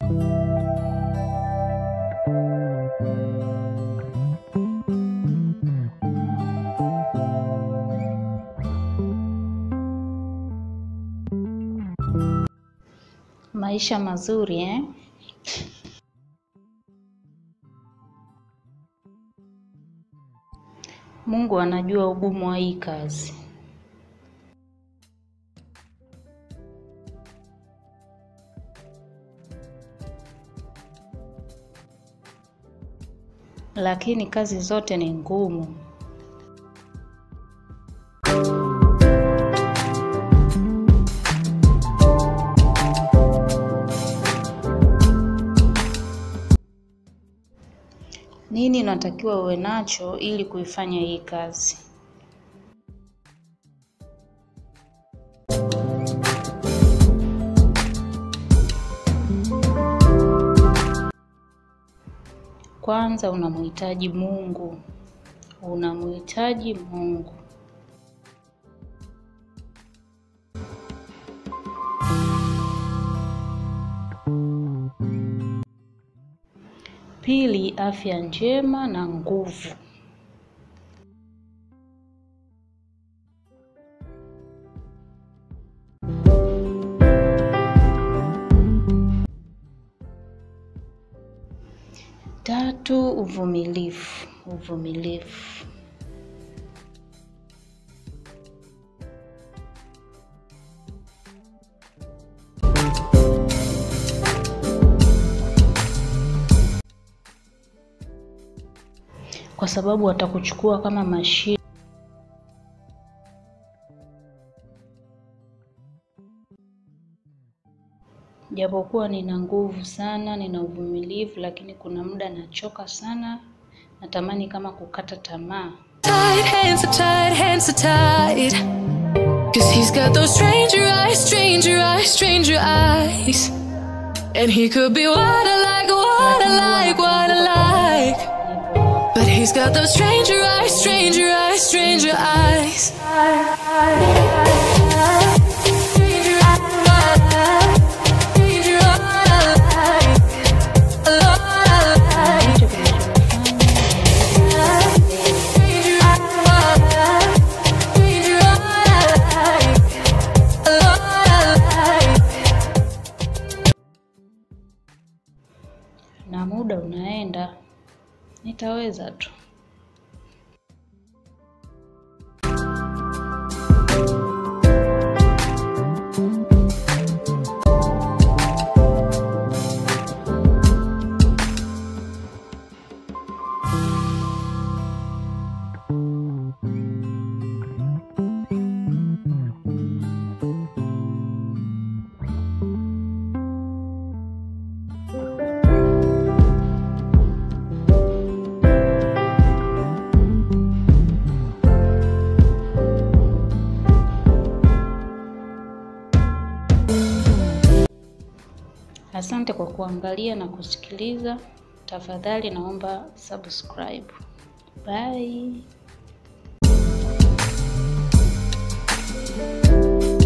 Maisha mazuri Mungu anajua ugumu wa hii kazi. Lakini kazi zote ni ngumu. Nini unatakiwa uwe nacho ili kuifanya hii kazi? Kwanza unamhitaji Mungu. Unamhitaji Mungu. Pili, afya njema na nguvu. Tatu, uvumilivu. Kwa sababu watakuchukua kama mashine. Japokuwa nina nguvu sana, nina uvumilivu, lakini kuna muda nachoka sana, natamani kama kukata tamaa. Hands are tied. 'Cause he's got those stranger eyes. And he could be what I like. But he's got those stranger eyes. Na muda unaenda, nitaweza tu. Asante kwa kuangalia na kusikiliza. Tafadhali naomba subscribe. Bye.